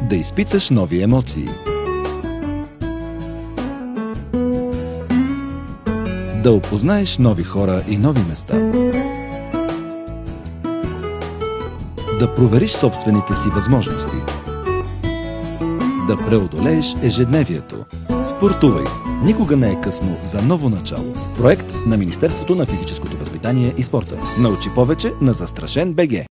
Да изпиташ нови емоции. Да опознаеш нови хора и нови места. Да провериш собствените си възможности. Да преодолееш ежедневието. Спортувай! Никога не е късно за ново начало. Проект на Министерството на физическото възпитание и спорта. Научи повече на Застрашен БГ.